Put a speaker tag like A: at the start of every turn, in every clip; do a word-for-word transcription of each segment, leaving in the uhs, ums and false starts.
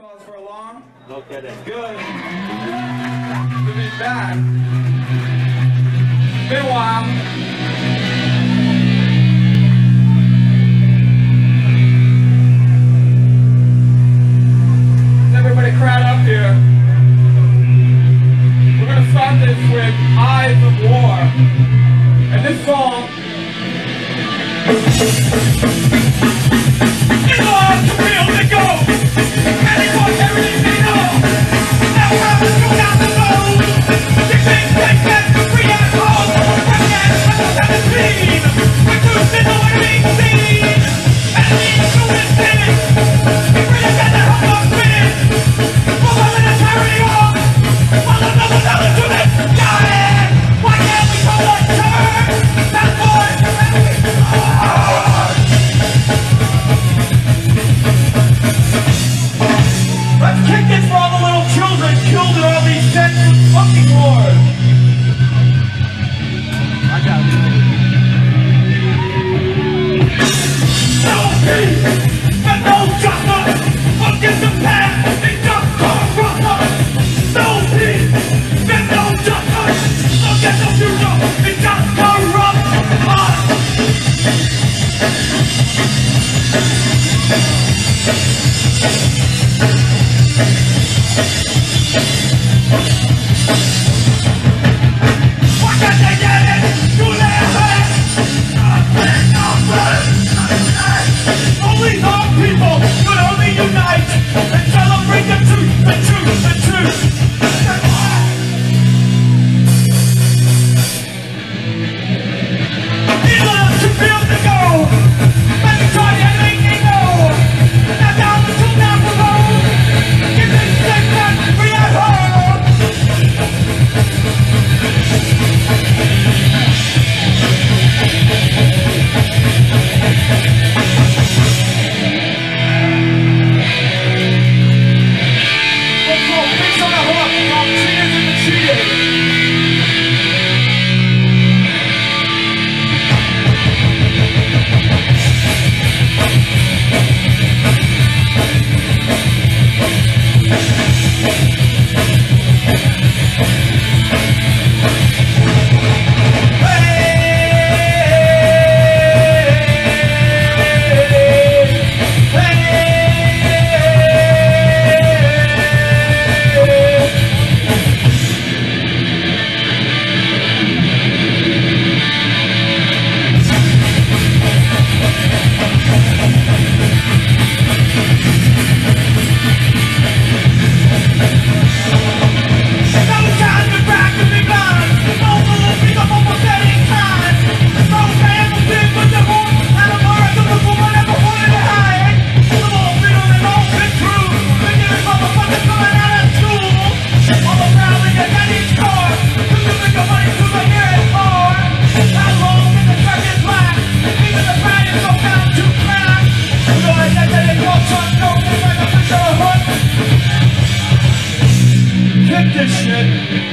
A: calls for a long?
B: No kidding.
A: Good. To be back. Been a while. Everybody crowd up here. We're gonna start this with Eyes of War. And this song is on to feel the go. And it wants everything they know. Now we're going down the road. You think like that, free at home. From that, from the speed. We're cruising the way we see. And the issue is finished. We're gonna get the hell up spinning. We'll have an entirety on. While another another to this. Got it! Why can't we call it turn? That's what let's kick this for all the little children killed in all these senseless fucking wars. I got it. No peace and no justice against the past. They just corrupt us. No peace and no justice against the future. They just corrupt us. Why can't they get it? Do their best. Only our people could only unite and celebrate the truth, the truth, the truth. Neither to feel the go. Let me try to make me know. Now down the two down the road. Give me six and free at home. Let's go, fix on the hook. Now cheaters and the cheaters. Kick this shit.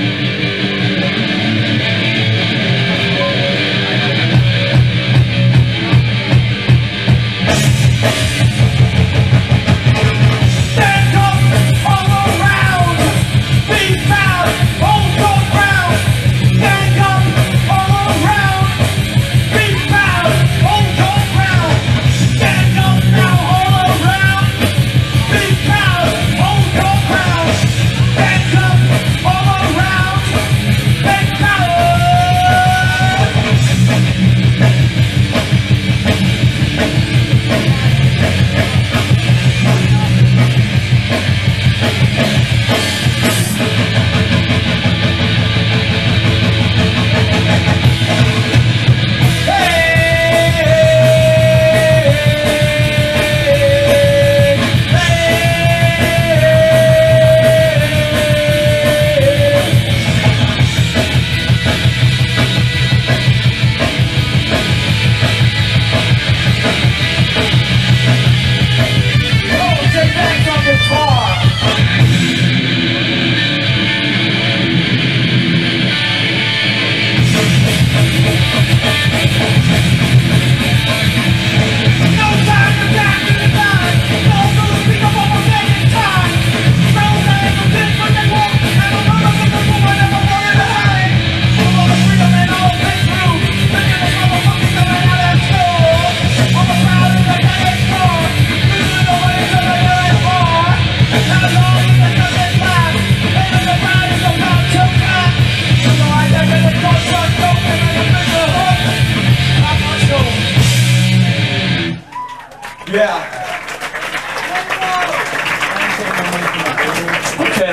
A: Stand up all around. Be proud, hold your ground. Stand up all around. Be proud, hold your ground. Stand up now all around. Be proud, hold your ground. Stand up all around.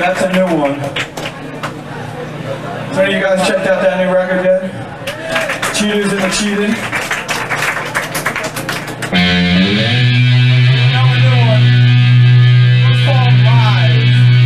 B: That's a new one. So you guys checked out that new record yet? Cheaters and the Cheated. Now a new one. It's called Live.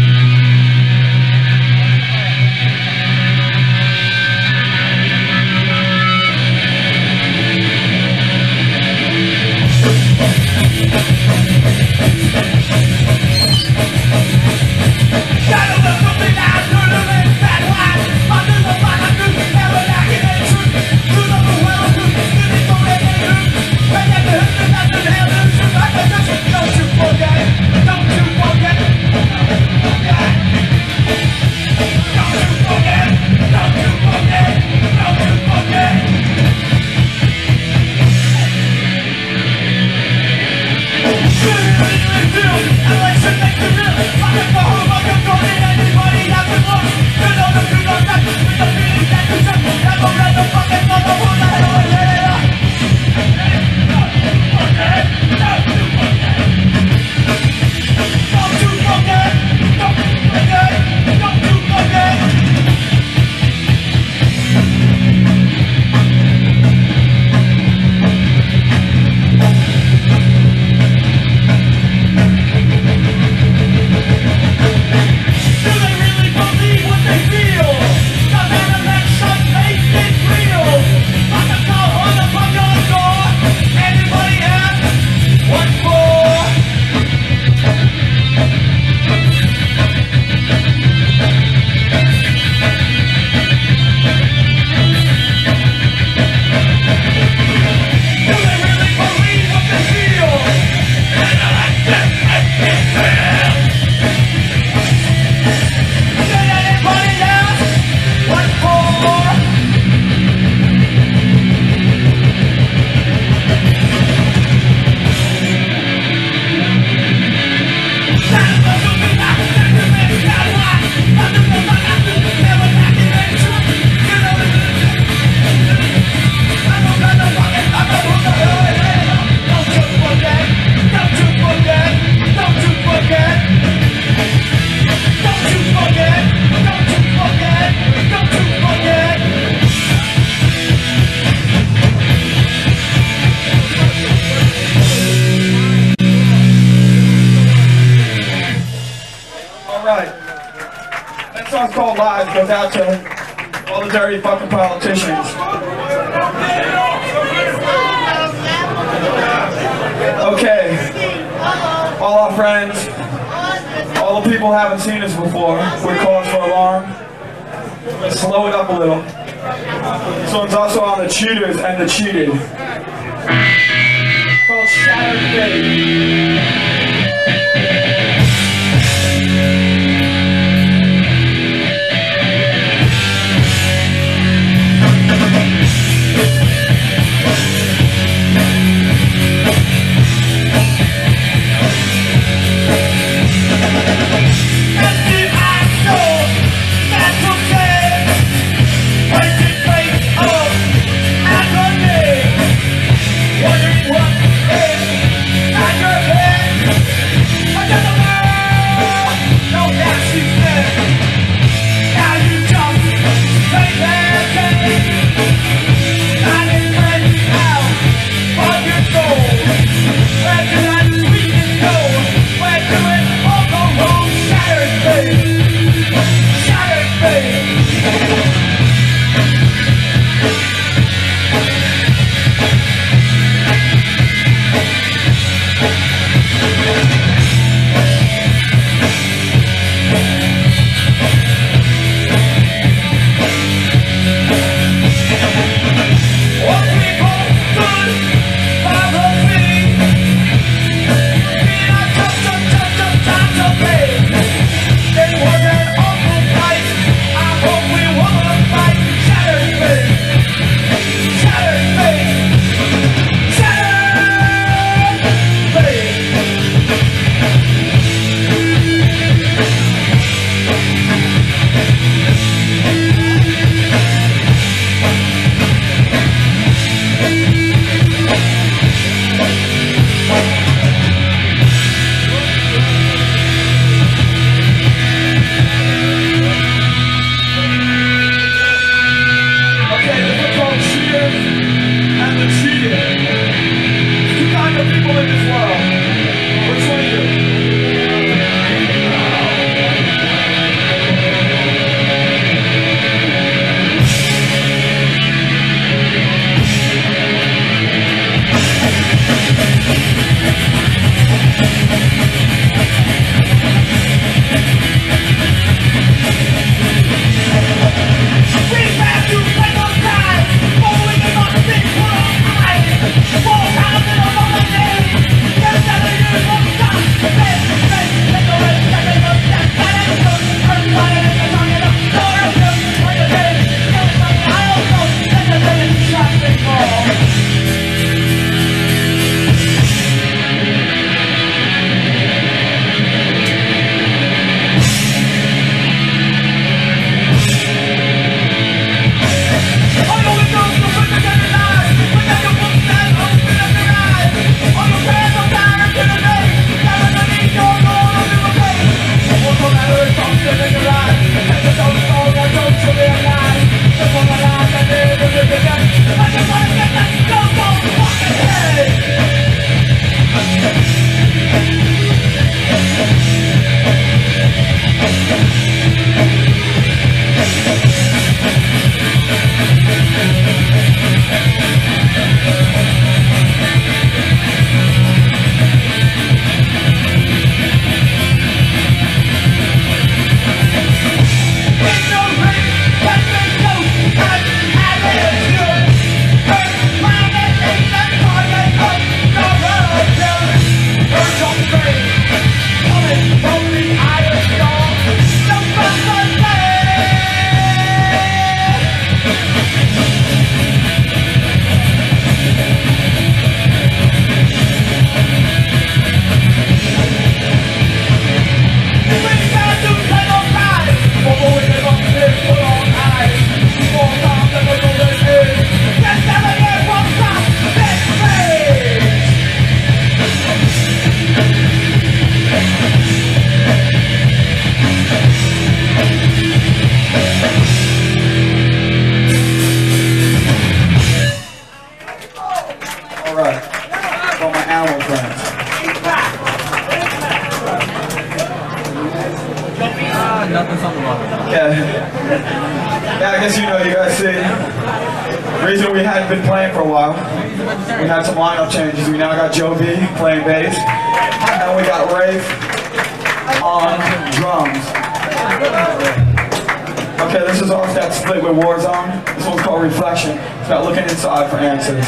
B: Song's called Live, goes out to all the dirty fucking politicians. Okay, all our friends, all the people who haven't seen us before, with cause for alarm, let's slow it up a little. This one's also on the Cheaters and the Cheated. It's called Shattered Fate.
A: Wondering what is at your head.
C: Nothing's on the wall.
B: Okay. Yeah, I guess you know, you guys see. The reason we hadn't been playing for a while, we had some lineup changes. We now got Joe B playing bass, and we got Rafe on drums. Okay, this is off that split with Warzone. This one's called Reflection. It's about looking inside for answers.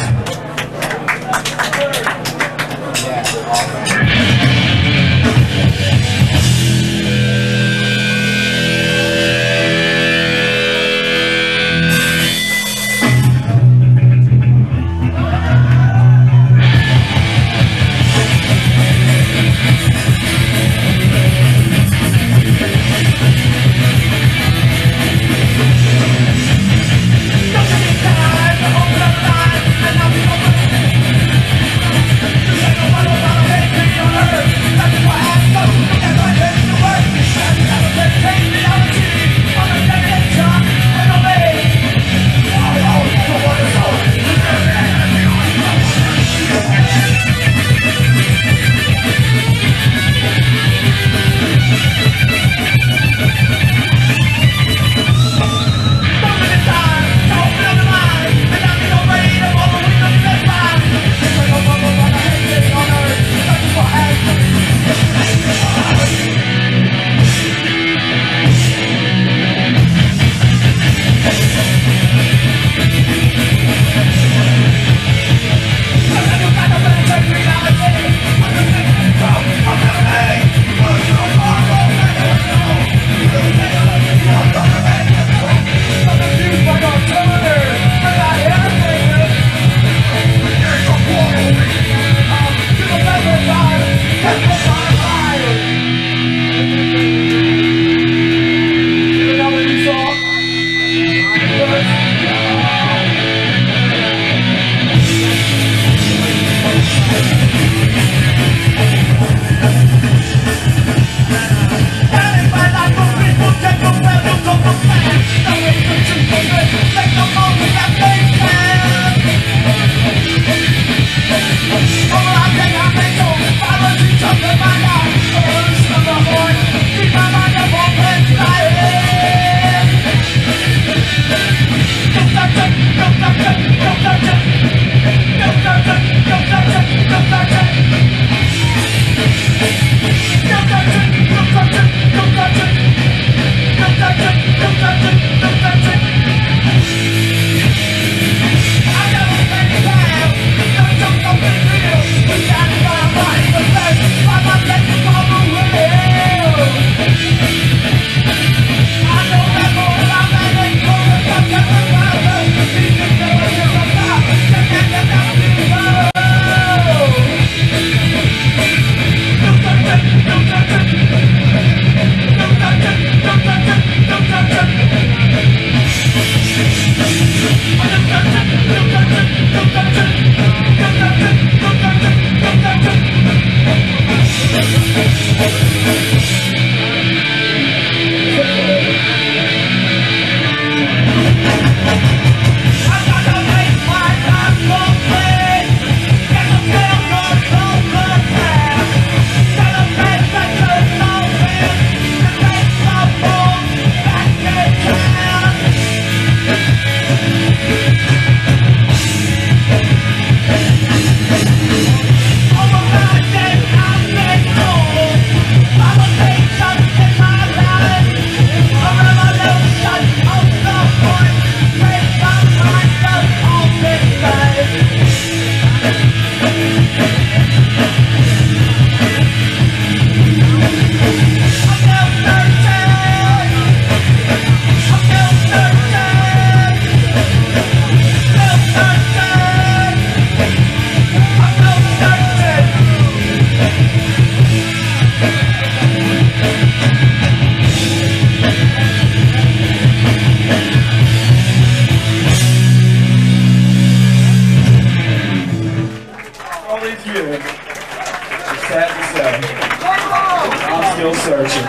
B: searching.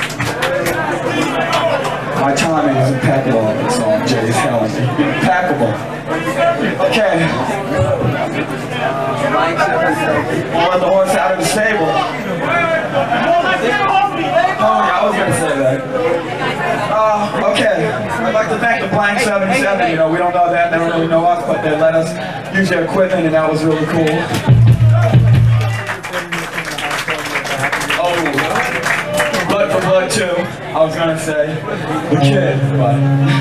B: My timing is impeccable on this song, Jay's telling me. Impeccable. Okay. We'll let the horse out of the stable. Oh, yeah, I was going to say that. Okay, I'd like to thank the Blank seventy-seven. You know, we don't know them, they don't really know us, but they let us use their equipment, and that was really cool. Oh, blood for blood too. I was gonna say the kid, but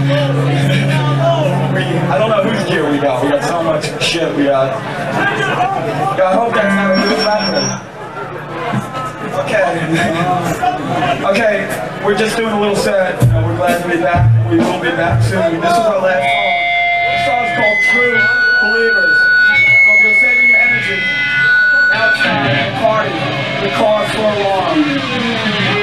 B: we, I don't know whose gear we got. We got so much shit we got. Yeah, I hope that's not a good factor. Okay. Okay, we're just doing a little set. You know, we're glad to be back. We will be back soon. This is our last song. This song is called True Believers. So if you're saving your energy outside the party, the cause for alarm.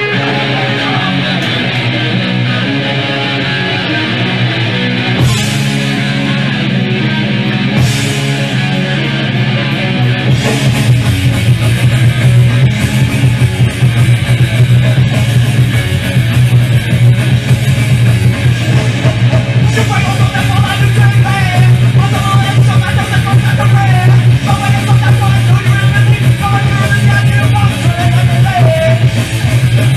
A: Yeah.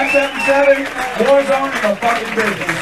B: seven seven, war zone in the fucking business.